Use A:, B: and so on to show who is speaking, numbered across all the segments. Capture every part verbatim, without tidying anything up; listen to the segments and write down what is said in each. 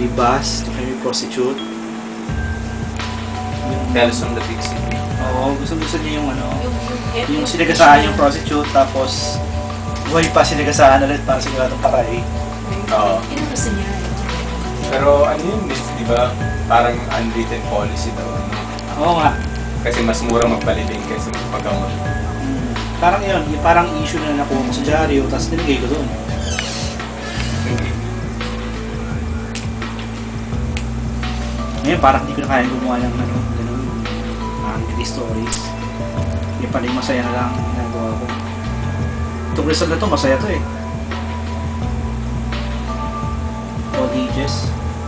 A: bus, may prostitute.
B: Tales from the Big City.
A: Oo, gusto-gusto niya yung ano,
C: Yung, yung,
A: yung sinagasaan yung prostitute, tapos buhay pa sinagasaan ulit para siguradong patay.
B: Oo.
C: Yun ang gusto niya.
B: Pero ano yun, di ba? Parang unwritten policy daw.
A: Oo nga.
B: Kasi mas mura magpalibing kaysa magpagamot.
A: Hmm. Parang yun, yung parang issue na nakuha ko sa dyaryo, tapos nilagay ko doon. Ngayon, parang hindi ko na kaya gumawa ng ano, ganun, mga stories. Yung pala yung masaya na lang ginagawa ko. Itong result na to, masaya to eh. All ages.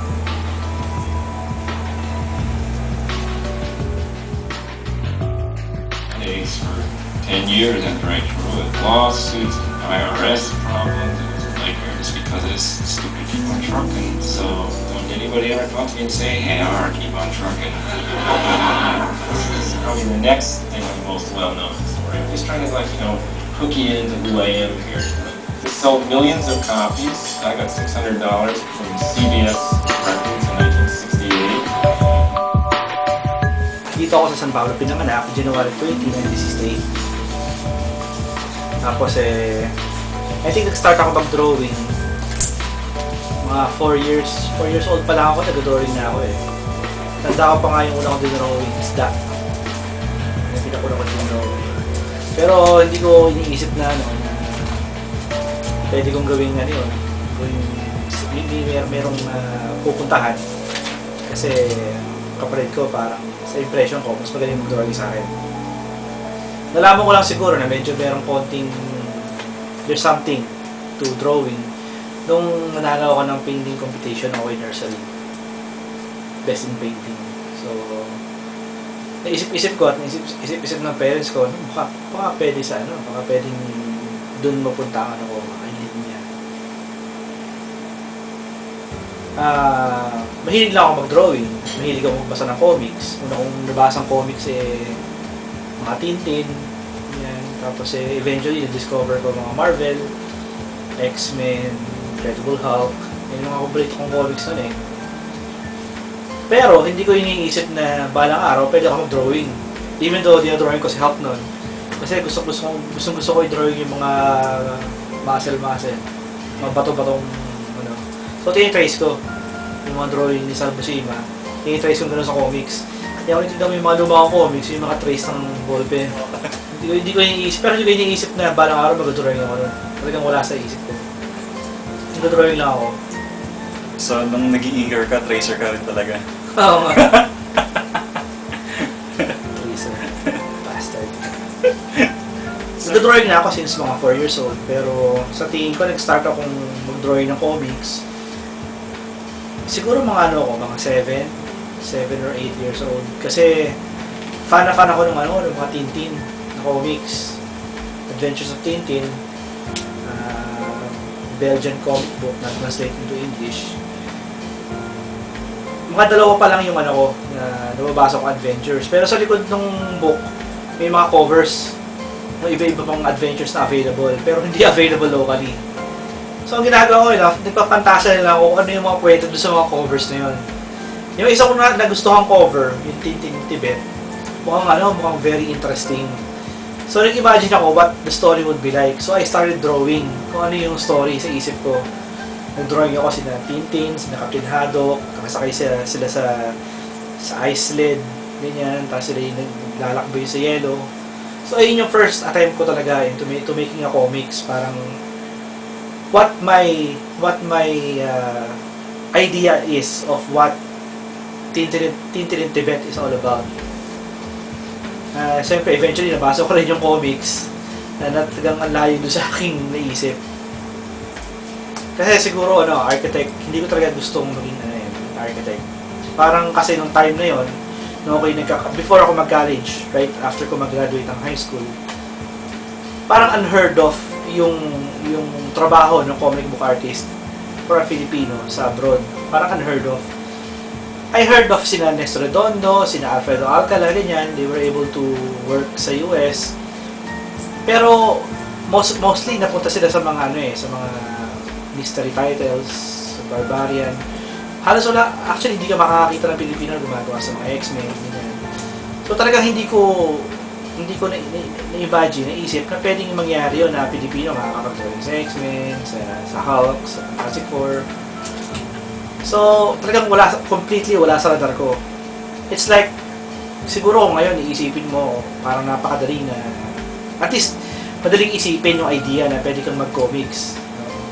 D: Days for ten years and right through with lawsuits, I R S problems. It was a nightmare just because of this stupid keep on trucking. So don't anybody ever talk to me and say, hey, R, keep on trucking. This is probably the next and the most well-known story. I'm just trying to, like, you know, hook you into who I am here. This sold millions of copies. I got six hundred dollars from C B S Records in nineteen sixty-eight.
A: Dito ako sa San Pablo pinanganak, January twentieth, nineteen sixty-eight. Tapos eh, I think nag-start ako mag-drawing. Mga four years, four years old pa lang ako, nag-drawing na ako eh. Tanda ko pa nga yung una kong drawing, isda. Yung pinakuna ko yung drawing. Pero hindi ko iniisip na ano, na pwede kong gawing ano yun. Hindi mer merong uh, pupuntahan. Kasi kapatid ko parang sa impression ko, mas magaling mag-drawing sa akin. Nalaman ko lang siguro na medyo merong konting there's something to drawing nung nanalo ako ng painting competition ako in nursery. Best in painting. So, naisip-isip ko at naisip-isip ng parents ko, baka, baka pwede sa ano, baka pwedeng dun mapunta ako ako, makailin niya. Ah, uh, mahilig lang ako mag-drawing. Mahilig ako magbasa ng comics. Una kong nabasang comics eh mga Tintin. Yan. Tapos eh eventually na-discover ko mga Marvel, X-Men, Incredible Hulk. Yan yung mga paborito kong comics nun eh. Pero hindi ko iniisip na balang araw pwede ako mag-drawing. Even though dinadrawing ko si Hulk nun. Kasi gusto gusto gusto gusto ko i-drawing yung mga muscle-muscle. Mga bato-batong ano. So, tinitrace ko yung mga drawing ni Sal Buscema. Tinitrace ko gano'n sa comics. Kaya ako nititignan mo yung mga lumang comics, yung mga trace ng ballpen. hindi, ko, hindi ko iniisip, pero hindi ko iniisip na balang araw mag-drawing ako nun. Talagang wala sa isip ko. Mag-drawing lang ako.
E: So, nung nag-i-eager ka, tracer ka rin talaga?
A: Oo nga. Tracer. Bastard. Nag-drawing na ako since mga four years old, pero sa tingin ko, nag-start akong mag-drawing ng comics. Siguro mga ano ko, mga seven, seven or eight years old. Kasi fan na fan ako ng ano, ng mga Tintin na comics. Adventures of Tintin, uh, Belgian comic book na translate into English. Mga dalawa pa lang yung ano ko, na nababasa ko adventures. Pero sa likod ng book, may mga covers ng iba-iba pang adventures na available, pero hindi available locally. So, ang ginagawa ko nila, nagpapantasa nila ako ano yung mga kwento doon sa mga covers na yun. Yung isa ko na nagustuhan cover, yung Tintin Tibet, mukhang ano, mukhang very interesting. So, nag-imagine ako what the story would be like. So, I started drawing kung ano yung story sa isip ko. Nag-drawing ako sila Tintin, sila Captain Haddock, nakasakay sila, sila sa sa ice sled, ganyan, tapos sila yung naglalakbay sa yelo. So, ayun yung first attempt ko talaga into to making a comics. Parang what my what my uh, idea is of what Tintin, Tintin in Tibet is all about. Uh, Siyempre, eventually, nabasa ko rin yung comics na natagang ang layo doon sa aking naisip. Kasi siguro, ano, architect, hindi ko talaga gustong maging ano, yun, architect. Parang kasi nung time na yon, no, okay, nagka, before ako mag-college, right after ko mag-graduate ng high school, parang unheard of yung yung trabaho ng comic book artist for a Filipino sa abroad. Parang unheard of. I heard of sina Nestor Redondo, sina Alfredo Alcala, ganyan. They were able to work sa U S. Pero most, mostly napunta sila sa mga ano eh, sa mga mystery titles, sa Barbarian. halos wala, actually hindi ka makakakita ng Pilipino na gumagawa sa mga X-Men, ganyan. So talagang hindi ko, hindi ko na-imagine, na, na, naisip na pwedeng mangyari yun na Pilipino makakapag-drawing sa X-Men, sa, sa Hulk, sa Fantastic Four. So talagang wala, completely wala sa radar ko. It's like, siguro ngayon iisipin mo, parang napakadali na, at least, madaling isipin yung idea na pwede kang mag-comics.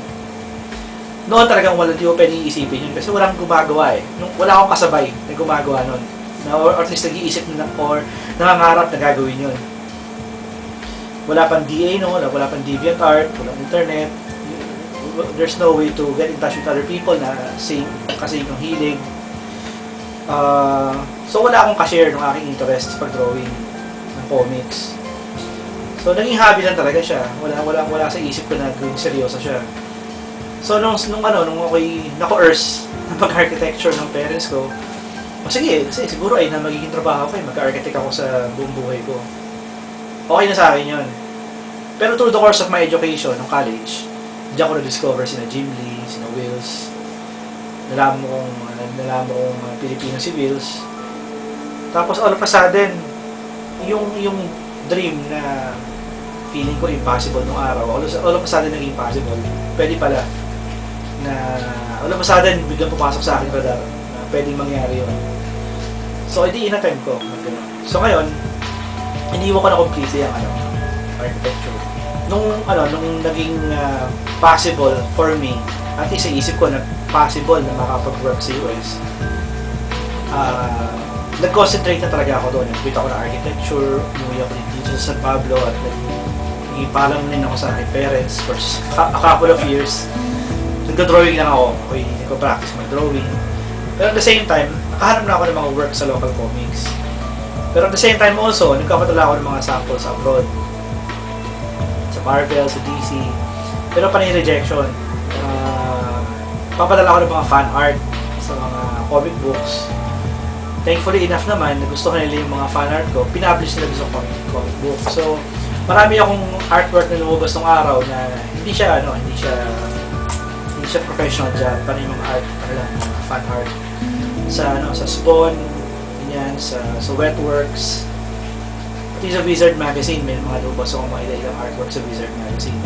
A: Noon talagang wala, di ko pwedeng iisipin yun kasi walang gumagawa eh. Nung, wala akong kasabay na gumagawa noon. Na, or at least nag-iisip na or nangangarap na gagawin yun. Wala pang D A no, wala, wala pang DeviantArt, walang internet. There's no way to get in touch with other people na same, kasi yung hilig. Uh, so wala akong ka-share ng aking interest sa pag-drawing ng comics. So naging hobby lang talaga siya. Wala wala wala sa isip ko na gawing seryoso siya. So nung nung ano nung ako'y nako-urse ng pag-architecture ng parents ko, o sige, kasi siguro ay na magiging trabaho ko, eh, mag-architect ako sa buong buhay ko. Okay na sa akin 'yon. Pero through the course of my education ng college, diyan ko na-discover sina Jim Lee, sina Wills. Nalaman kong nalaman kong uh, Pilipino si Wills. Tapos all of a sudden, yung yung dream na feeling ko impossible nung araw, all of, all of a sudden naging possible. Pwede pala na all of a sudden biglang pumasok sa akin radar na pwedeng mangyari yun. So edi in-attempt ko. So ngayon, iniwan ko na completely ang ano, architecture. Nung ano, nung naging uh, possible for me, at least sa isip ko na possible na makapag-work sa U S, uh, nag-concentrate na talaga ako doon. Nag-quit ako ng architecture, umuwi ako dito sa San Pablo at nag-ipalam din ako sa aking parents for a couple of years. Nag-drawing lang ako, okay, nag-practice mag-drawing. Pero at the same time, nakahanap na ako ng mga work sa local comics. Pero at the same time also, nagkapatala ako ng mga samples abroad. Sa Marvel, sa D C. Pero panay rejection. Uh, papadala ako ng mga fan art sa mga comic books. Thankfully enough naman, nagustuhan nila yung mga fan art ko, pinablish nila sa comic, comic book. So, marami akong artwork na lumabas ng araw na hindi siya, ano, hindi siya hindi siya professional job, parang yung mga art, ano lang, mga fan art. Sa, ano, sa Spawn, ganyan, sa, sa Wetworks, pati sa Wizard Magazine, may mga lumabas akong mga ilang artwork sa Wizard Magazine.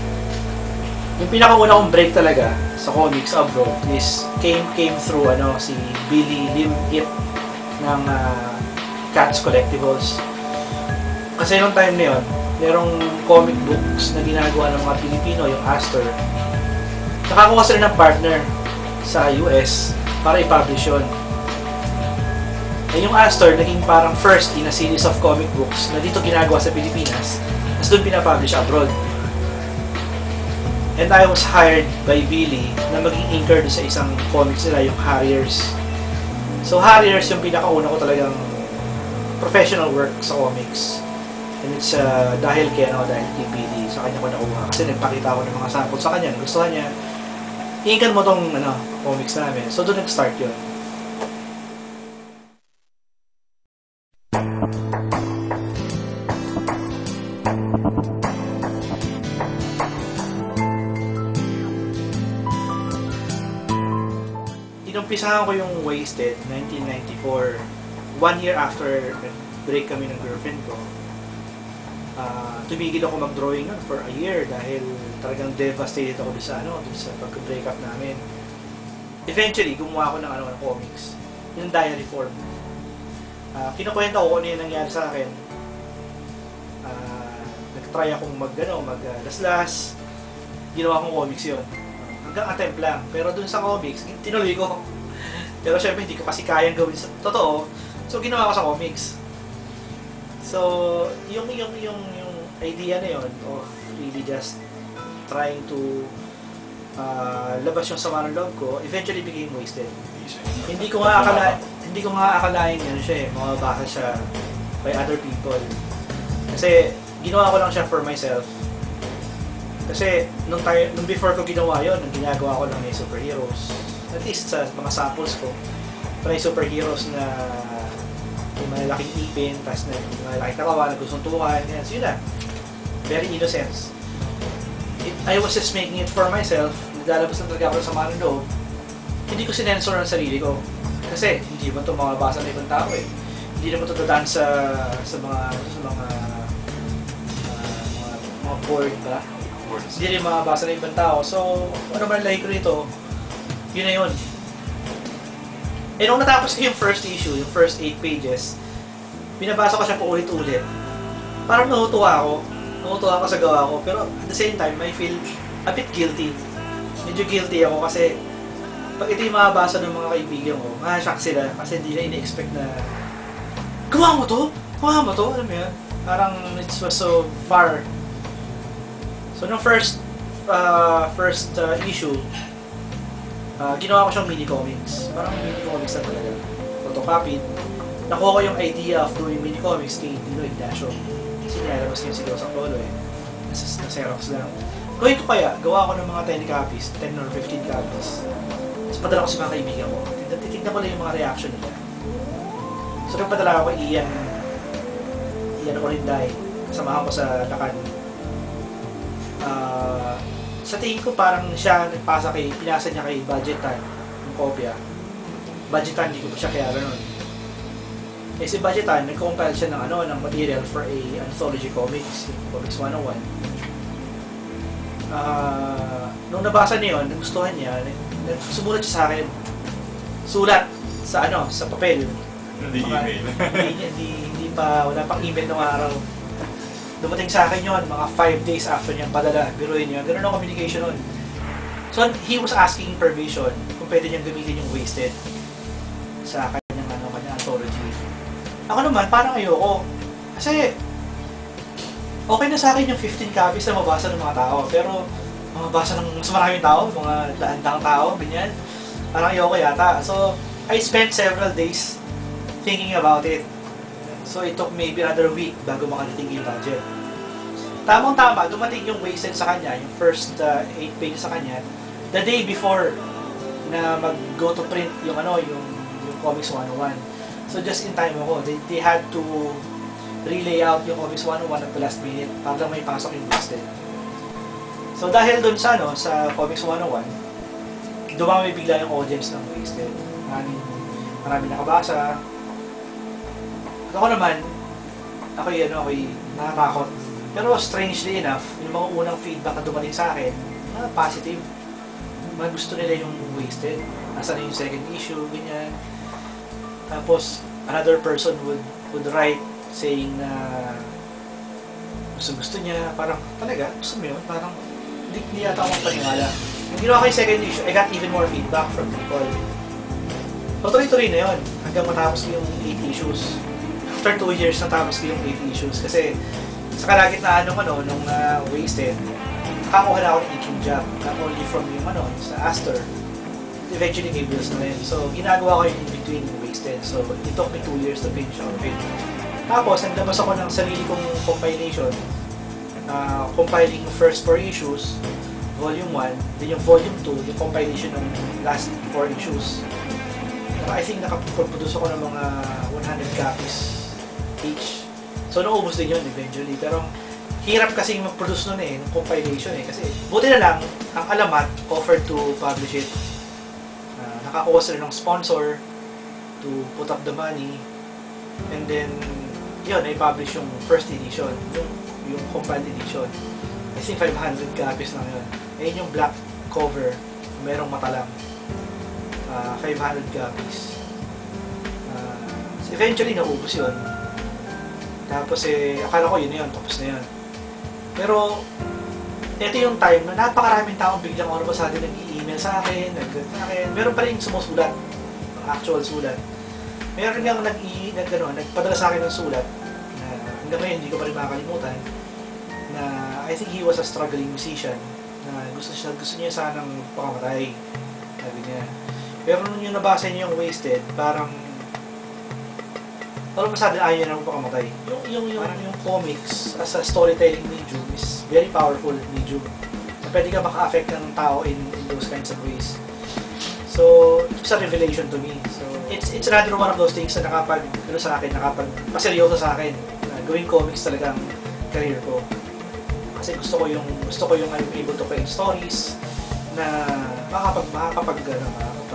A: Yung pinakauna kong break talaga sa comics abroad is came came through ano si Billy Lim It ng uh, Cats Collectibles. Kasi nung time na yun, merong comic books na ginagawa ng mga Pilipino, yung Astor. Nakakuha sila ng partner sa U S para i-publish yun. Eh yung Astor, naging parang first in a series of comic books na dito ginagawa sa Pilipinas, tapos doon pinapublish abroad. And I was hired by Billy na maging inker sa isang comics nila, yung Harriers. So Harriers yung pinakauna ko talagang professional work sa comics. And it's uh, dahil kay ano, dahil kay Billy, sa kanya ko nakuha. Kasi nagpakita ko ng mga sample sa kanya, gustuhan niya, iinkan mo tong ano, comics namin. So doon nag-start yun. Inumpisahan ko yung Wasted, nineteen ninety-four. One year after break kami ng girlfriend ko. Uh, tumigil ako mag-drawing nun for a year dahil talagang devastated ako sa ano, sa pag-break up namin. Eventually, gumawa ako ng ano, ng comics. Yung diary form. Uh, kinukwenta ko kung ano yung nangyari sa akin. Uh, nag-try akong mag, ano, mag-laslas. Ginawa kong comics yun. Hanggang attempt lang. Pero dun sa comics, tinuloy ko. Pero syempre, hindi ko kasi kayang gawin sa totoo. So, ginawa ko sa comics. So, yung, yung, yung, yung idea na yun of really just trying to uh, labas yung sama ng loob ko, eventually became Wasted. Hindi ko nga akala, hindi ko nga akalain yun siya eh, mababasa siya by other people. Kasi, ginawa ko lang siya for myself. Kasi, nung, tayo, nung before ko ginawa yun, nung ginagawa ko lang may superheroes. At least sa mga samples ko, may superheroes na may malalaking ipin, tapos na may malalaking karawa, nagsusuntukan, yan. So yun na. Very innocent. It, I was just making it for myself. Naglalabas lang talaga ako sa mga loob. hindi ko sinensor ang sarili ko. Kasi hindi ba ito makabasa ng ibang tao eh. Hindi naman ito dadaan sa, sa mga, sa mga, uh, mga, mga board ba? Hindi rin makabasa ng ibang tao. So, ano man like ko rito, yun na yun. Eh, nung natapos ko yung first issue, yung first eight pages, binabasa ko siya po ulit-ulit. Parang natutuwa ako. Natutuwa ako sa gawa ko. Pero at the same time, I feel a bit guilty. Medyo guilty ako kasi pag ito yung makabasa ng mga kaibigan ko, ma-shock sila kasi hindi na ini-expect na gawa mo to? Gawa mo to? Alam mo yun? Parang it was so far. So, nung first uh, first uh, issue, Uh, ginawa ko siyang mini-comics. Parang mini-comics na talaga. Photocopied. Nakuha ko yung idea of doing mini-comics kay Dino Ignacio. Kasi nilalabas niya siguro sa Polo eh. Nasa na Xerox lang. Gawin ko kaya, gawa ko ng mga ten copies, ten or fifteen copies. Tapos padala ko sa mga kaibigan ko. Titignan ko lang yung mga reaction nila. So nagpadala ko kay Ian. Ian Orinday. Kasamahan ko sa Lacan. Uh, Sa tingin ko parang siya nagpasa kay, pinasa niya kay Budgetan yung kopya. Budgetan, hindi ko pa siya kaya ganun. Eh si Budgetan, nag-compile siya ng ano, ng material for a anthology comics, yung Comics one oh one. Uh, nung nabasa niya yun, nagustuhan niya, sumulat siya sa akin. Sulat sa ano, sa papel.
E: Hindi
A: Mga,
E: email.
A: hindi, hindi, hindi pa, wala pang email ng araw. Dumating sa akin yun, mga five days after niyang padala, biruin niya, gano'n ang communication nun. So, he was asking permission kung pwede niyang gamitin yung wasted sa kanyang, ano, kanyang anthology. Ako naman, parang ayoko. Kasi, okay na sa akin yung fifteen copies na mabasa ng mga tao, pero mabasa ng mas maraming tao, mga daan-daang tao, ganyan. Parang ayoko yata. So, I spent several days thinking about it. So, it took maybe another week bago makadating yung budget. Tamang-tama, dumating yung wasted sa kanya, yung first uh, eight pages sa kanya, the day before na mag-go to print yung ano, yung, yung Comics one oh one. So, just in time ako. They, they had to relay out yung Comics one oh one at the last minute para lang may pasok yung wasted. So, dahil dun sa, ano, sa Comics one oh one, dumami bigla yung audience ng wasted. Maraming, maraming nakabasa. Ako naman, ako yung ano, ako yung nakatakot. Pero strangely enough, yung mga unang feedback na dumating sa akin, ah, positive. Mga gusto nila yung wasted. Nasaan na yung second issue, ganyan. Tapos, another person would would write saying na gusto-gusto niya, parang talaga, gusto mo yun, parang hindi, hindi yata akong paniwala. Yung ginawa ko yung second issue, I got even more feedback from people. So, tuloy-tuloy na yun, hanggang matapos yung eight issues. After two years, natapos ko yung eight issues. Kasi sa kalagitnaan nung ano, nung uh, wasted, nakakuha na ako ng inking job. Not only from yung ano, sa Astor. Eventually may bills na rin. So, ginagawa ko yung in between wasted. So, it took me two years to finish all of it. Tapos, naglabas ako ng sarili kong compilation. Uh, compiling yung first four issues, volume one, then yung volume two, yung compilation ng last four issues. I think nakaproduce ako ng mga one hundred copies each. So, naubos din yun eventually. Pero, hirap kasing mag-produce nun eh, ng compilation eh. Kasi, buti na lang, ang Alamat offered to publish it. Uh, nakakuha sila ng sponsor to put up the money. And then, yun, na-publish yung first edition, yung, yung compiled edition. I think five hundred copies lang yun. Ayun yung black cover, merong mata lang. Uh, five hundred copies. Uh, so eventually, naubos yun. Tapos eh, akala ko yun na yun, tapos na yun. Pero, ito yung time na napakaraming taong biglang oras sa atin nag-i-email sa akin, nag-get sa akin. Meron pa rin sumusulat, actual sulat. Meron nga nag-i, nag, ano, nagpadala sa akin ng sulat, na hanggang ngayon hindi ko pa rin makakalimutan, na I think he was a struggling musician, na gusto siya, gusto niya sanang pakamatay, sabi niya. Pero nung yung nabasa niya yung Wasted, parang parang masyadong ayaw niya nang pakamatay. Yung, yung, yung, yung comics as a storytelling medium is very powerful medium. Na pwede ka maka-affect ng tao in, in those kinds of ways. So, it's a revelation to me. So, it's it's another one of those things na nakapag, ano sa akin, nakapag, paseryoso sa akin. Na gawing comics talagang career ko. Kasi gusto ko yung, gusto ko yung I'm able to create stories na makakapag, makakapag, ano, makakapag,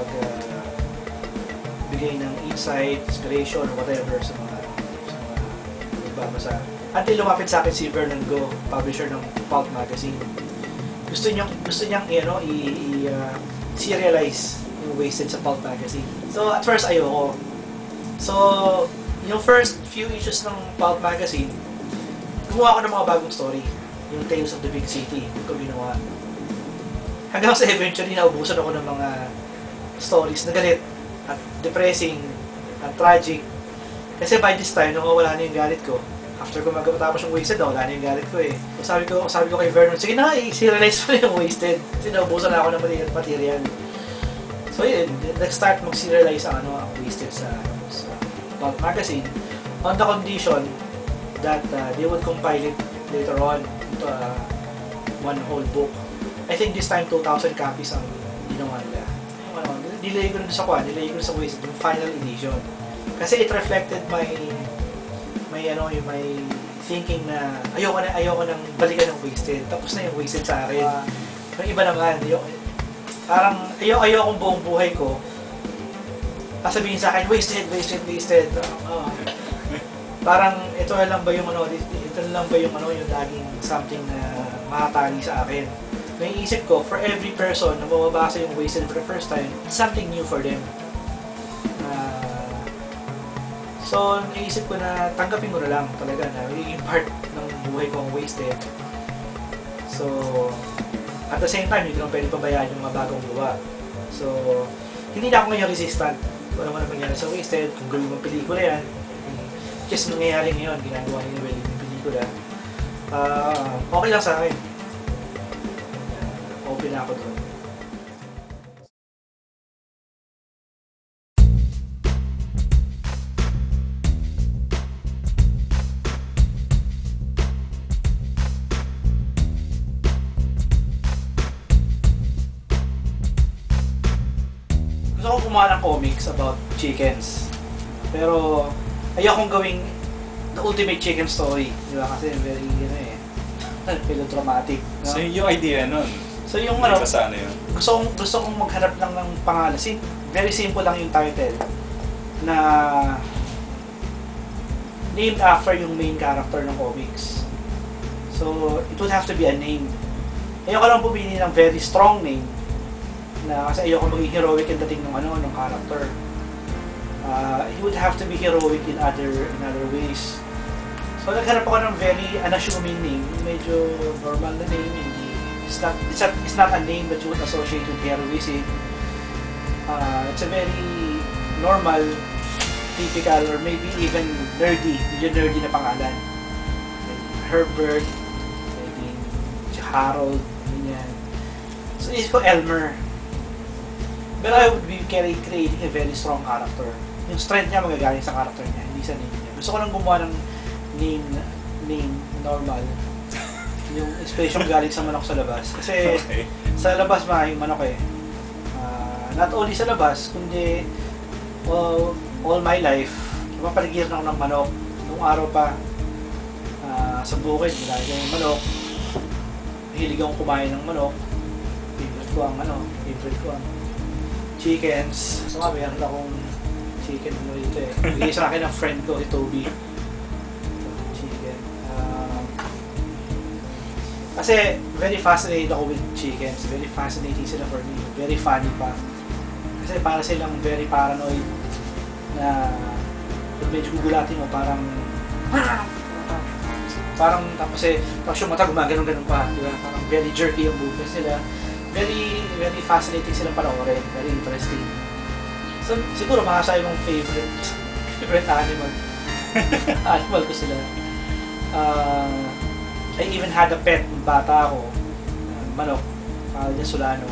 A: makapag uh, bigay ng insight, inspiration, or whatever sa mga sa mga nagbabasa. Until lumapit sa akin si Vernon Go, publisher ng Pulp Magazine. Gusto niya gusto niyang i ano i, i uh, serialize yung Wasted sa Pulp Magazine. So at first ayoko. So yung first few issues ng Pulp Magazine, gumawa ako ng mga bagong story. Yung Tales of the Big City, yung ko ginawa. Hanggang sa eventually naubusan ako ng mga stories na galit at depressing at tragic. Kasi by this time, nung wala na yung galit ko, after ko magkatapos yung Wasted, wala na yung galit ko eh. So sabi ko, sabi ko kay Vernon, sige na, i-serialize mo na yung Wasted. Kasi naubusan na ako ng maliit material. So yun, nag-start mag-serialize ang, ano, ang Wasted sa, sa Pulp Magazine on the condition that uh, they would compile it later on into uh, one whole book. I think this time two thousand copies ang ginawa nila. Yung ano, nilagay ko rin sa kwan, nilagay ko rin sa Wasted, yung final edition. Kasi it reflected my may ano, yung may thinking na ayoko na ayoko nang balikan ng Wasted. Tapos na yung Wasted sa akin. Yung iba naman, yung, parang ayoko ayokong buong buhay ko. Sasabihin sa akin, wasted, wasted, wasted. Uh, parang ito na lang ba yung ano, ito na lang ba yung ano, yung laging something na makatali sa akin. May isip ko, for every person na mababasa yung Wasted for the first time, something new for them. Uh, so, naisip ko na tanggapin ko na lang talaga na magiging part ng buhay ko ang Wasted. So, at the same time, hindi ko naman pwede pabayaan yung mga bagong gawa. So, hindi na ako ngayon resistant. Kung ano man ang nangyari sa Wasted, kung gawin mong pelikula yan, just nangyayari ngayon, ginagawa niyo yung pelikula. Uh, okay lang sa akin. Uh, open na ako doon. Gusto ko gumawa ng comics about chickens. Pero ayokong gawing the ultimate chicken story, di ba? Kasi very, ano eh, melodramatic. No?
E: So yung idea nun,
A: So yung ano,
E: sa ano yun?
A: gusto kong, gusto kong maghanap lang ng pangalan. Sim- very simple lang yung title na named after yung main character ng comics. So it would have to be a name. Ayoko lang pumili ng very strong name na kasi ayoko maging heroic yung dating ng ano ng character. Uh, it would have to be heroic in other in other ways. So naghanap ako ng very unassuming name, medyo normal na name, hindi it's not it's not, it's not a name that you would associate with heroism. Uh, it's a very normal, typical, or maybe even nerdy, medyo nerdy na pangalan. Maybe Herbert, maybe Harold, ganyan. So isip ko Elmer. But I would be creating a very strong character. Yung strength niya magagaling sa character niya, hindi sa name niya. Gusto ko lang gumawa ng name, name normal. Yung expression galing sa manok sa labas. Kasi
E: Okay.
A: sa labas ma yung manok eh. Uh, not only sa labas, kundi all, all my life, napapaligid na ako ng manok. Nung araw pa, uh, sa bukid, marami yung manok. Mahilig akong kumain ng manok. Favorite ko ang ano, favorite ko ang chickens. So nga, meron akong chicken mo dito eh. Bigay sa akin ng friend ko, si Toby. Chicken. Um, kasi very fascinated ako with chickens. Very fascinating sila for me. Very funny pa. Kasi para silang very paranoid na pag medyo gugulatin mo, parang parang tapos eh, tapos yung mata gumagano'n-ganon pa. Diba? Parang very jerky yung movements nila. Very, very fascinating silang panoorin. Very interesting. So, siguro makasa yung favorite favorite animal. Animal ko sila. Uh, I even had a pet nung bata ako. Uh, manok. Pangalan niya Solano.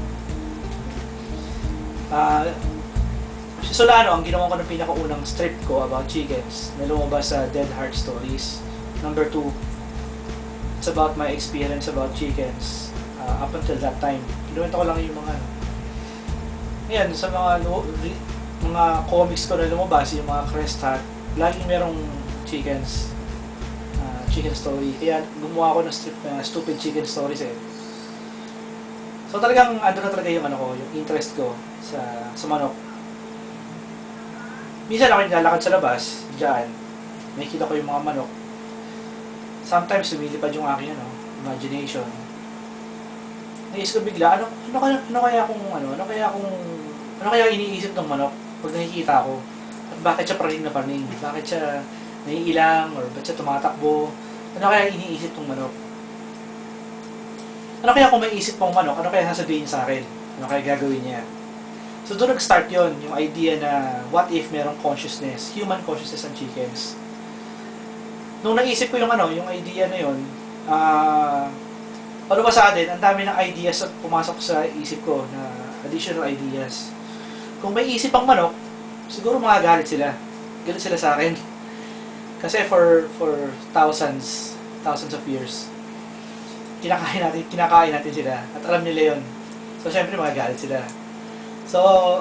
A: Uh, si Solano, ang ginawa ko ng pinakaunang strip ko about chickens na lumabas sa Dead Heart Stories. Number two. It's about my experience about chickens. Uh, up until that time. Kinuwento ko lang yung mga ayan, sa mga mga comics ko na lumabas, yung mga Crest Hat, laging merong chickens. Uh, chicken story. Kaya gumawa ako ng strip na uh, stupid chicken stories eh. So talagang ano na talaga yung ano ko, yung interest ko sa, sa manok. Minsan ako nilalakad sa labas, dyan, nakikita ko yung mga manok. Sometimes lumilipad yung aking ano, imagination. Naisip ko bigla, ano, ano, kaya, ano kaya kung, ano, ano kaya kung, ano kaya iniisip ng manok pag nakikita ko? At bakit siya praning na praning? Bakit siya naiilang? Or bakit siya tumatakbo? Ano kaya iniisip ng manok? Ano kaya kung may isip pong manok, ano kaya sasabihin sa akin? Ano kaya gagawin niya? So doon nag-start yon, yung idea na what if merong consciousness, human consciousness ng chickens. Nung naisip ko yung ano, yung idea na yon, ah, uh, ano ba sa atin, ang dami ng ideas at pumasok sa isip ko na additional ideas. Kung may isip ang manok, siguro magagalit sila. Galit sila sa akin. Kasi for for thousands, thousands of years, kinakain natin, kinakain natin sila at alam nila yon. So syempre magagalit sila. So,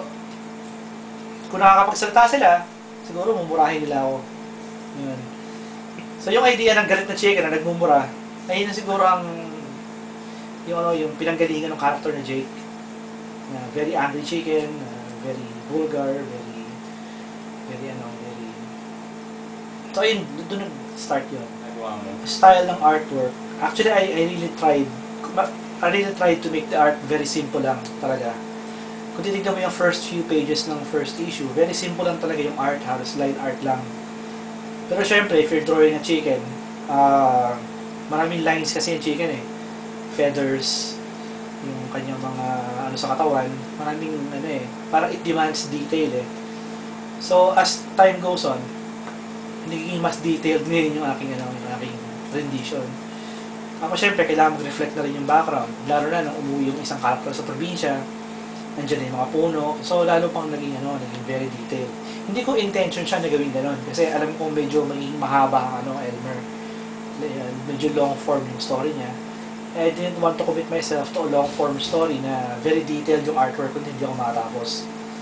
A: kung nakakapagsalita sila, siguro mumurahin nila ako. Yun. So, yung idea ng galit na chicken na nagmumura, ay yun siguro ang yung, ano, yung pinanggalingan ng character na Jake. Na very angry chicken, uh, very vulgar, very, very ano, very... So, ayun, doon nag-start yun. Style ng artwork. Actually, I, I really tried, I really tried to make the art very simple lang talaga. Kung titignan mo yung first few pages ng first issue, very simple lang talaga yung art, halos line art lang. Pero syempre, if you're drawing a chicken, uh, maraming lines kasi yung chicken eh. Feathers, yung kanyang mga ano sa katawan, maraming ano eh, parang it demands detail eh. So, as time goes on, nagiging mas detailed ngayon yung aking, ano, yung aking rendition. Ako syempre, kailangan mag-reflect na rin yung background, lalo na nung umuwi yung isang character sa probinsya, nandiyan yung mga puno. So, lalo pang naging, ano, naging very detailed. Hindi ko intention siya na gawin gano'n. Kasi alam ko medyo magiging mahaba ang, ano, Elmer. Medyo long form yung story niya. I didn't want to commit myself to a long form story na very detailed yung artwork kung hindi ako makatapos.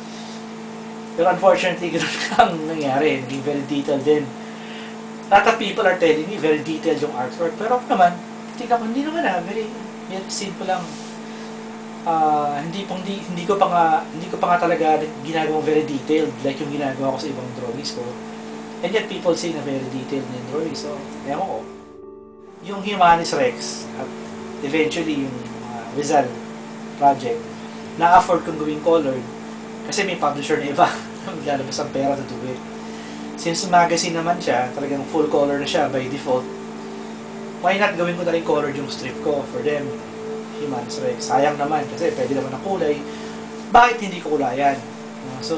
A: Pero unfortunately, gano'n ang nangyari. Naging very detailed din. A lot of people are telling me very detailed yung artwork. Pero ako naman, tingnan ko, hindi naman ah. Very, very simple lang. Uh, hindi pang hindi, hindi ko pa nga hindi ko pa nga talaga ginagawang very detailed like yung ginagawa ko sa ibang drawings ko. And yet people say na very detailed na yung drawing. So, ewan ko. Yung Humanis Rex at eventually yung uh, Rizal project na-afford kong gawing colored kasi may publisher na iba maglalabas ang pera to do it. Since magazine naman siya, talagang full color na siya by default, why not gawin ko na rin colored yung strip ko for them? Humanis Rex. Sayang naman kasi pwede naman ang kulay. Bakit hindi ko kulayan? Uh, so,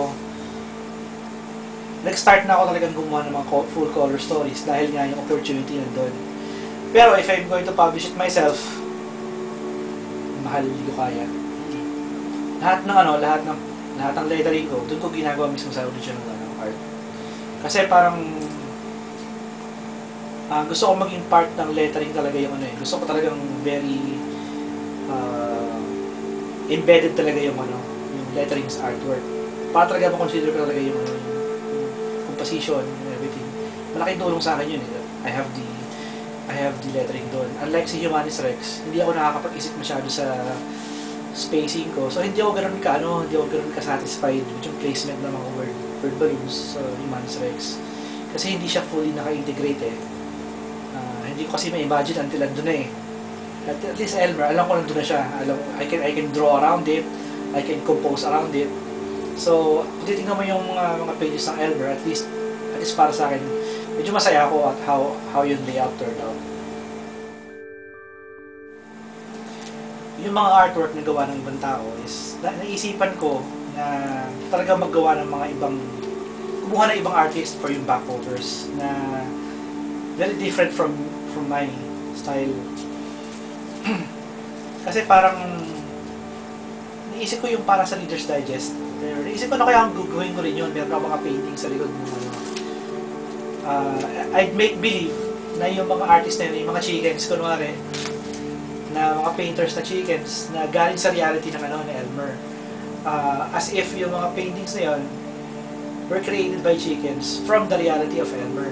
A: nag-start na ako talagang gumawa ng mga full color stories dahil nga yung opportunity nandun. Pero if I'm going to publish it myself, mahal, hindi ko kaya. Lahat ng ano, lahat ng lahat ng lettering ko, doon ko ginagawa mismo sa original ano, art. Kasi parang uh, gusto ko maging part ng lettering talaga yung ano eh. Gusto ko talagang very Uh, embedded talaga yung ano, yung lettering sa artwork. Para talaga ma-consider ko talaga yung ano, yung, yung composition and everything. Malaking tulong sa akin yun eh. I have the I have the lettering doon. Unlike si Humanis Rex, hindi ako nakakapag-isip masyado sa spacing ko. So hindi ako ganoon ka ano, hindi ako ganoon ka satisfied with yung placement ng mga word word balloons sa Humanis Rex. Kasi hindi siya fully naka-integrate eh. Uh, hindi ko kasi ma-imagine until andun na eh. At, at least Elmer, alam ko nandun na siya. Alam, I can I can draw around it, I can compose around it. So, kung titingnan mo yung uh, mga pages ng Elmer, at least at least para sa akin, medyo masaya ako at how how yung layout turned out. Yung mga artwork na gawa ng ibang tao is na, naisipan ko na talaga maggawa ng mga ibang kumuha ng ibang artist for yung back covers na very different from from my style. Kasi parang naisip ko yung para sa Reader's Digest. Pero naisip ko na kaya ang gagawin ko rin yun. Meron ako mga paintings sa likod ng ano. Uh, I'd make believe na yung mga artist na yun, yung mga chickens, kunwari, na mga painters na chickens na galing sa reality ng ano, ni Elmer. Uh, as if yung mga paintings na yun were created by chickens from the reality of Elmer.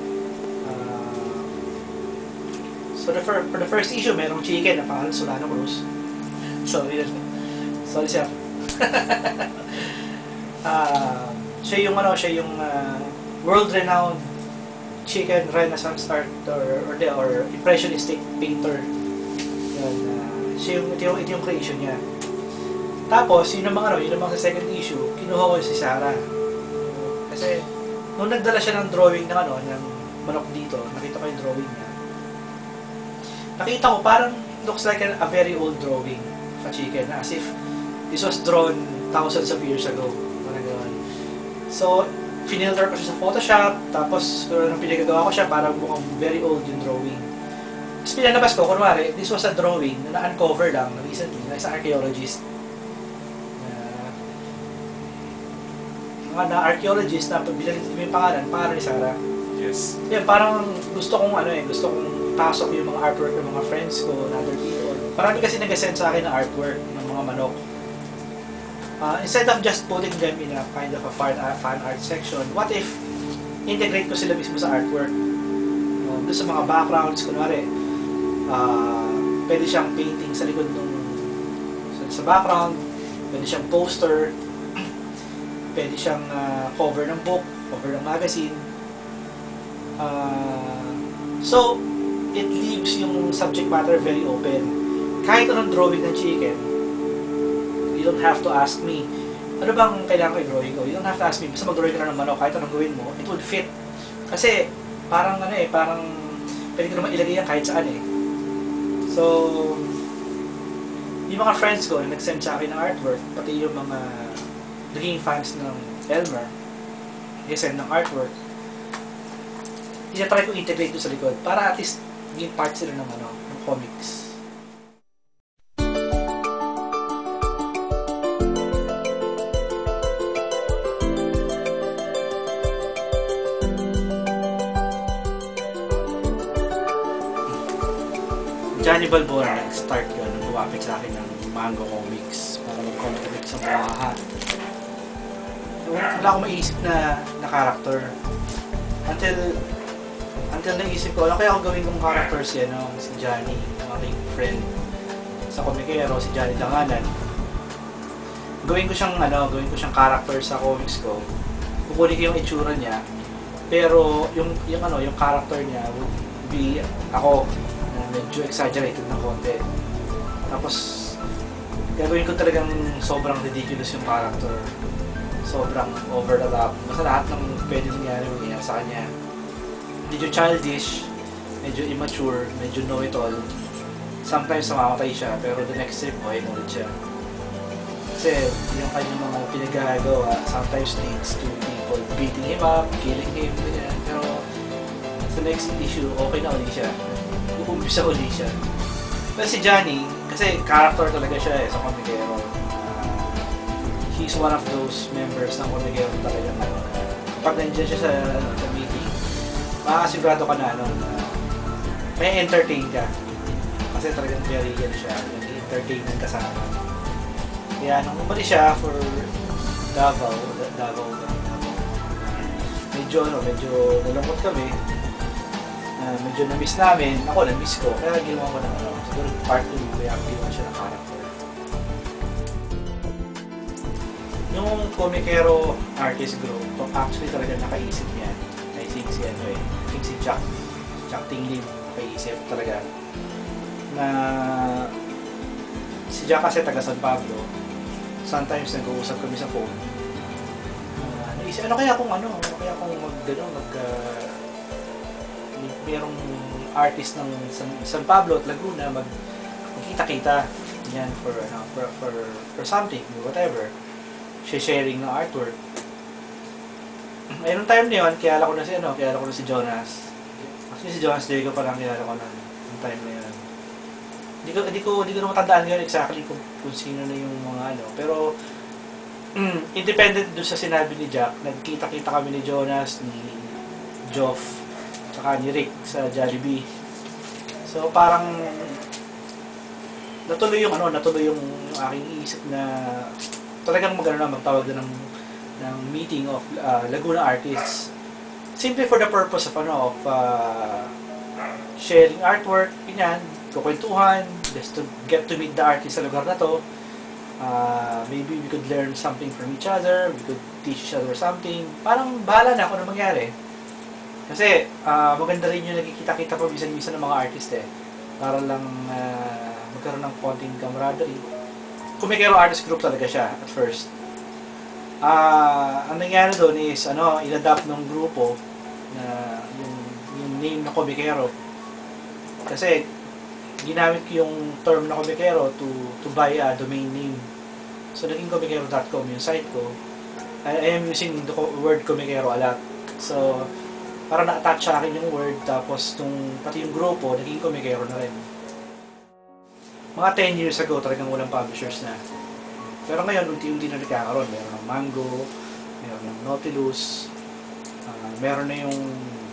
A: So the fir for the first issue, merong chicken na pangalan Solano Cruz. So, yun. Sorry, sir. Ah, siya yung ano, siya yung ah, world-renowned chicken renaissance art or or, or impressionistic painter. Yun, ah, siya yung, ito yung, ito yung creation niya. Tapos, yun namang ano, yun namang sa second issue, kinuha ko si Sarah. Kasi, nung nagdala siya ng drawing ng ano, ng manok dito, nakita ko yung drawing niya. Nakita ko, parang looks like a, a very old drawing of a chicken, as if this was drawn thousands of years ago. Parang gano'n. So, finilter ko siya sa Photoshop, tapos nung pinagagawa ko siya, parang mukhang very old yung drawing. Tapos pinalabas ko, kunwari, this was a drawing na na-uncover lang recently na isang archaeologist. Uh, mga na-archaeologist na pagbilang mo yung pangalan, pangalan ni Sarah.
B: Yes.
A: Yan, parang gusto kong ano eh, gusto kong pasok yung mga artwork ng mga friends ko and other people. Marami kasi nag-send sa akin ng artwork ng mga manok. Uh, instead of just putting them in a kind of a fan, uh, fan art section, what if integrate ko sila mismo sa artwork? Uh, doon sa mga backgrounds, kunwari, uh, pwede siyang painting sa likod ng sa, sa background, pwede siyang poster, pwede siyang uh, cover ng book, cover ng magazine. Uh, so, it leaves yung subject matter very open. Kahit anong drawing ng chicken, you don't have to ask me, ano bang kailangan ko i-drawing ko? You don't have to ask me, basta mag-drawing ka na ng manok, kahit anong gawin mo, it would fit. Kasi, parang ano eh, parang, pwede ko naman ilagay yan kahit saan eh. So, yung mga friends ko na nag-send sa akin ng artwork, pati yung mga naging fans ng Elmer, nag-send ng artwork, i-try ko integrate doon sa likod, para at least maging part sila ng, ano, ng comics. Johnny Balbora nag-start yun nung lumapit sa akin ng Mango Comics para mag-comic sa Buhaha. Wala akong maisip na, na character. Until until naisip ko, ano kaya ako gawin kong characters yan, no? Si Johnny, yung aking friend sa komikero, si Johnny Langanan. Gawin ko siyang, ano, gawin ko siyang character sa comics ko. Kukunin ko yung itsura niya, pero yung, yung, ano, yung character niya would be ako, medyo exaggerated ng konti. Tapos, gagawin ko talagang sobrang ridiculous yung character. Sobrang over the top. Basta lahat ng pwede nangyari mangyayari sa kanya. Medyo childish, medyo immature, medyo know-it-all. Sometimes namamatay siya, pero the next trip, okay ulit siya. Kasi yung kanyang mga pinagagawa sometimes leads to people beating him up, killing him, ganyan. Pero sa next issue, okay na ulit siya. Uumpisa uli siya. Pero si Johnny, kasi character talaga siya eh, sa Komikero. Uh, he's one of those members ng Komikero talaga na kapag nandiyan siya sa, sa meeting, makasigurado ka na ano, uh, may entertain ka. Kasi talagang very yan siya, nag-entertain ng kasama. Kaya nung umalis siya for Davao, Davao, Davao, medyo ano, medyo nalungkot kami. Uh, medyo na-miss namin, ako na-miss ko, kaya ginawa ko ng ano, siguro part two, kaya ginawa siya ng character. Yung Komikero artist group, actually talaga nakaisip niya. I think si ano eh, I think si Jack, Jack Tinglin, nakaisip talaga. Na si Jack kasi taga San Pablo, sometimes nag-uusap kami sa phone. Uh, naisip, ano kaya kung ano, ano kaya kung mag, ano, mag, uh, merong artist ng San, San Pablo at Laguna mag magkita-kita yan for, ano, for, for, for something, whatever. Sharing ng artwork. Ayun time na yun, kilala ko na si, ano, kilala ko na si Jonas. Actually si Jonas Diego pa lang kilala ko na yung time na yun. Hindi ko, hindi ko, hindi ko na matandaan ngayon exactly kung, kung sino na yung mga ano. Pero, mm, independent dun sa sinabi ni Jack, nagkita-kita kami ni Jonas, ni Joff, tsaka ni Rick sa Jollibee. So parang natuloy yung ano, natuloy yung aking isip na talagang magano na magtawag na ng ng meeting of uh, Laguna artists. Simply for the purpose of ano of uh, sharing artwork, ganyan, kukwentuhan, just to get to meet the artist sa lugar na to. Uh, maybe we could learn something from each other, we could teach each other something. Parang bahala na kung ano mangyari. Kasi uh, maganda rin yung nagkikita-kita pa minsan-minsan ng mga artist eh. Para lang uh, magkaroon ng konting camaraderie. Kumikero artist group talaga siya at first. Uh, ang nangyari doon is, ano, in-adapt ng grupo na yung, yung name na Kumikero. Kasi ginamit ko yung term na Kumikero to, to buy a domain name. So, naging kumikero dot com yung site ko. I, I am using the word Kumikero a lot. So, parang na-attach sa akin yung word, tapos tung, pati yung grupo, naging Kumikero na rin. Mga ten years ago, talagang walang publishers na. Pero ngayon, unti-unti na nagkakaroon. Meron ng Mango, meron ng Nautilus, uh, meron na yung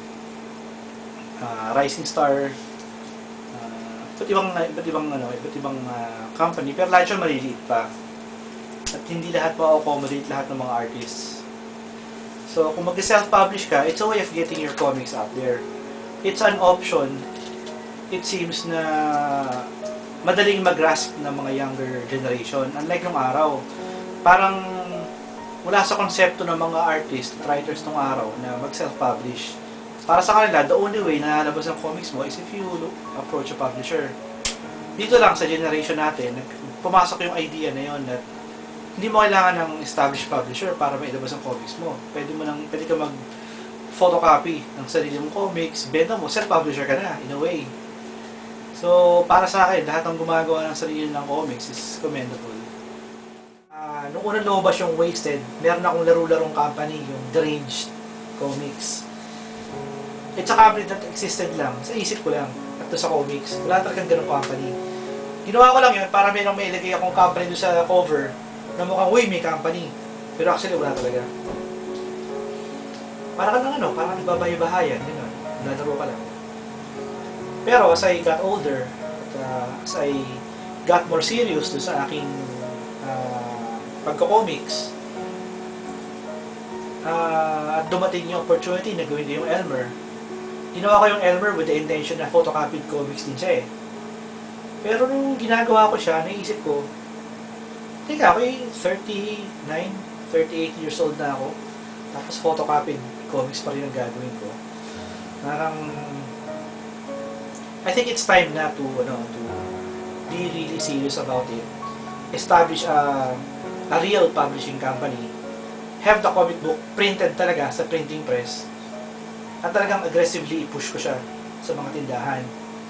A: uh, Rising Star, uh, iba't ibang, iba't ibang, ano, iba't ibang uh, company, pero lahat yun maliliit pa. At hindi lahat ma-accommodate lahat ng mga artists. So, kung mag-self-publish ka, it's a way of getting your comics out there. It's an option. It seems na madaling mag-grasp ng mga younger generation. Unlike nung araw, parang wala sa konsepto ng mga artists, writers nung araw na mag-self-publish. Para sa kanila, the only way na lalabas ang comics mo is if you approach a publisher. Dito lang sa generation natin, pumasok yung idea na yun na hindi mo kailangan ng established publisher para mailabas ang comics mo. Pwede mo nang, pwede ka mag-photocopy ng sarili mong comics, benta mo, self-publisher ka na, in a way. So, para sa akin, lahat ng gumagawa ng sarili ng comics is commendable. Uh, nung unang lumabas yung Wasted, meron akong laro-larong company, yung Deranged Comics. It's a company that existed lang, sa isip ko lang, at sa comics. Wala talagang ganong company. Ginawa ko lang yun para may nang may ilagay akong company doon sa cover na mukhang, uy, may company. Pero actually, wala talaga. Para ka lang ano, parang nagbabahay-bahayan, gano'n. Nalaro ka lang. Pero as I got older, at, uh, as I got more serious do sa aking uh, pagko-comics, uh, at dumating yung opportunity na gawin ko yung Elmer. Ginawa ko yung Elmer with the intention na photocopied comics din siya eh. Pero nung ginagawa ko siya, naisip ko, teka, ako eh, thirty-nine, thirty-eight years old na ako, tapos photocopied comics pa rin ang gagawin ko. Parang I think it's time na to, ano, to be really serious about it. Establish a, a real publishing company. Have the comic book printed talaga sa printing press. At talagang aggressively i-push ko siya sa mga tindahan.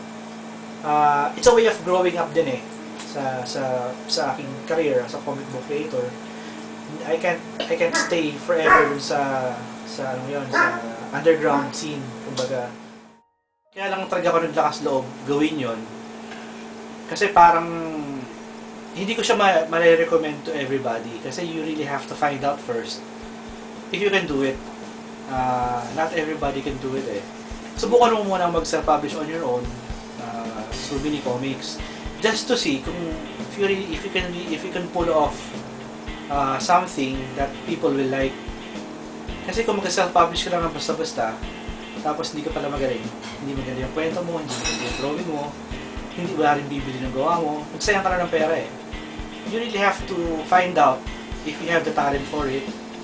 A: Uh, it's a way of growing up din eh sa sa sa aking career as a comic book creator. I can't I can't stay forever sa sa ano yun, sa underground scene, kumbaga. Kaya lang talaga ako naglakas loob gawin yon. Kasi parang hindi ko siya ma-recommend to everybody kasi you really have to find out first if you can do it. Uh, not everybody can do it eh. Subukan mo muna mag-self-publish on your own uh, through mini comics just to see kung if you really, if you can if you can pull off uh, something that people will like. Kasi kung mag-self-publish ka lang ng basta-basta tapos hindi ka pala magaling, hindi magaling ang kwento mo, hindi magaling ang drawing mo, hindi wala rin bibili ng gawa mo, nagsayang ka na ng pera eh. You really have to find out if you have the talent for it,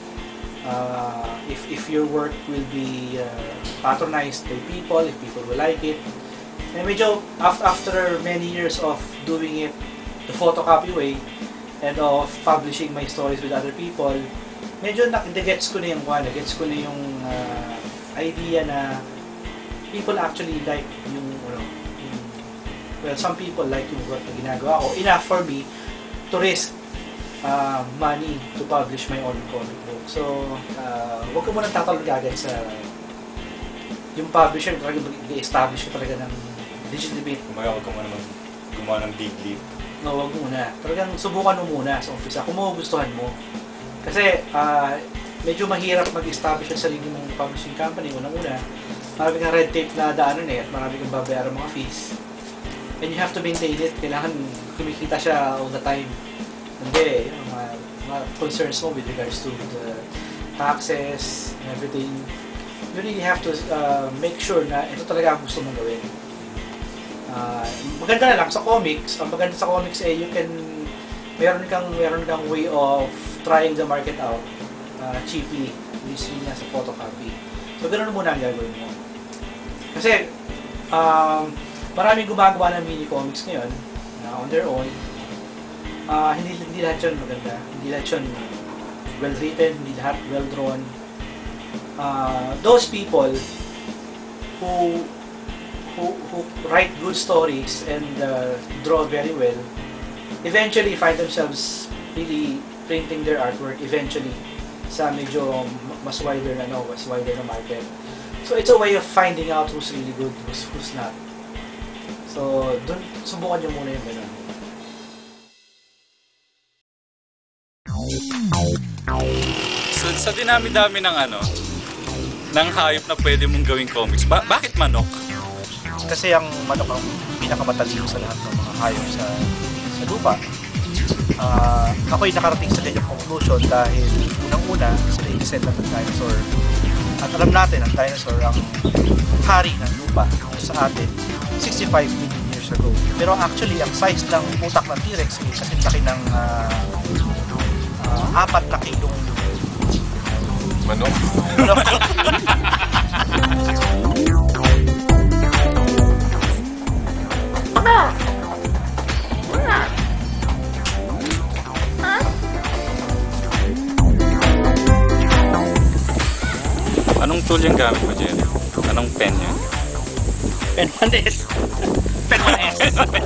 A: uh, if, if your work will be uh, patronized by people, if people will like it. And medyo after many years of doing it the photocopy way and of publishing my stories with other people, medyo nag-gets ko na yung one, gets ko na yung uh, idea na people actually like yung, ano, yung, well, some people like yung work na ginagawa ko enough for me to risk uh, money to publish my own comic book. So, uh, huwag ko muna tatalog agad sa yung publisher, talaga i-establish ko talaga ng legitimate.
E: Kumaya, huwag ka muna mag gumawa ng big leap.
A: No, huwag muna. Talagang subukan mo muna sa umpisa kung magugustuhan mo. Kasi, uh, medyo mahirap mag-establish ang sarili mong publishing company. Unang-una, marami kang red tape na daanan eh, at marami kang babayaran mga fees. And you have to maintain it. Kailangan kumikita siya all the time. Hindi, yung mga, mga concerns mo with regards to the taxes and everything. You really have to uh, make sure na ito talaga ang gusto mong gawin. Uh, maganda na lang sa comics. Ang maganda sa comics eh, you can meron kang meron kang way of trying the market out uh, cheaply using nga sa photocopy. So ganoon muna ang gagawin mo. Kasi um, maraming gumagawa ng mini comics ngayon uh, on their own. Uh, hindi hindi lahat 'yon maganda. Hindi lahat 'yon well written, hindi lahat well drawn. Uh, those people who who who write good stories and uh, draw very well eventually find themselves really printing their artwork eventually sa medyo mas wider na no, mas wider na market. So it's a way of finding out who's really good, who's, who's not. So dun subukan niyo muna yung ganun.
E: So, sa dinami-dami ng ano, ng hayop na pwede mong gawing comics, ba bakit manok?
A: Kasi ang manok ang pinakamatalino sa lahat ng mga hayop sa sa lupa. Uh, ako'y nakarating sa ganyang conclusion dahil unang-una sila i-descend ng dinosaur. At alam natin ang dinosaur ang hari ng lupa sa atin sixty-five million years ago. Pero actually ang size ng utak ng T-Rex ay kasi laki ng uh, uh, apat na kilong
B: Manok.
E: Anong tool yung gamit mo, Jerry? Anong pen yun?
A: Pen one S. Pen one S.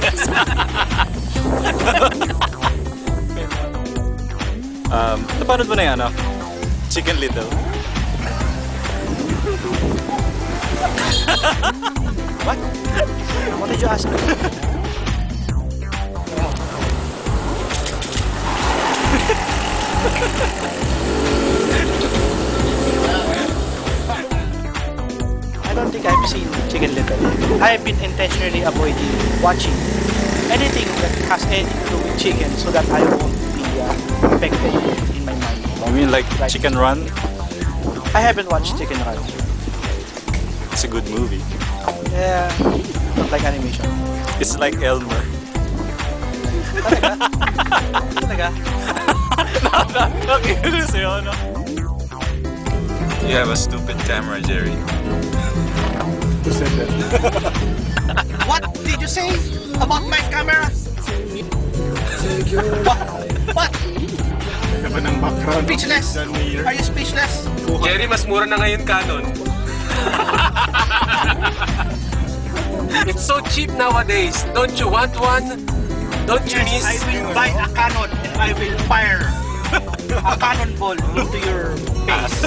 E: um, napanood mo na yung ano? Chicken Little?
A: What? What did you ask me? I don't think I've seen Chicken Little. I've been intentionally avoiding watching anything that has anything to do with chicken so that I won't be uh, affected in my mind.
E: I mean like
A: Right.
E: Chicken Run?
A: I haven't watched Chicken Run.
E: It's a good movie.
A: Yeah, not like animation.
E: It's like Elmer.
A: Talaga? Talaga?
E: Nakakakita sa'yo, no? You have a stupid camera, Jerry.
A: What did you say about my camera? What? What?
B: Gaba ng background.
A: Speechless? Are you speechless?
B: Jerry, mas mura na ngayon Canon.
C: It's so cheap nowadays. Don't you want one? Don't you miss?
A: I will buy a Canon and I will fire a cannonball into your face.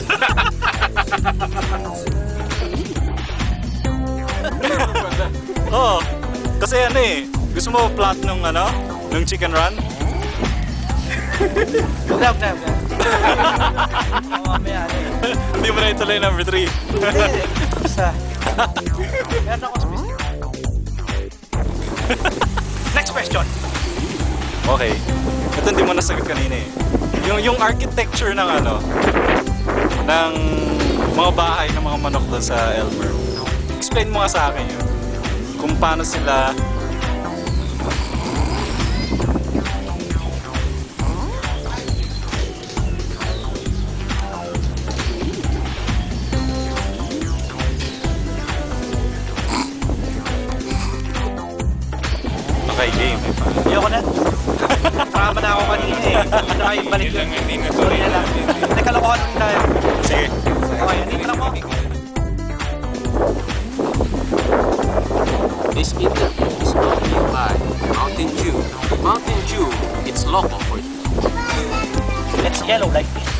E: Oo. Kasi ano eh, gusto mo plot nung ano? Nung Chicken Run?
A: Grab, grab, grab. Oo, mamaya ano eh.
E: Hindi mo na ituloy number three.
A: Hindi, hindi. Basta. Meron ako specific. Next question.
E: Okay. Ito hindi mo nasagot kanina eh. Yung, yung architecture ng ano, ng mga bahay ng mga manok doon sa Elmer. Explain mo nga sa akin yun. Kung paano sila okay, game.
A: Ayoko na. Trama na ako kanina eh. Ano kayo balik yun? Sorry na lang. Teka, kalokohan lang tayo.
E: Sige.
A: Okay, hindi lang mo.
C: This interview is brought to you by Mountain Dew. Mountain Dew, it's local for you.
A: It's yellow like this.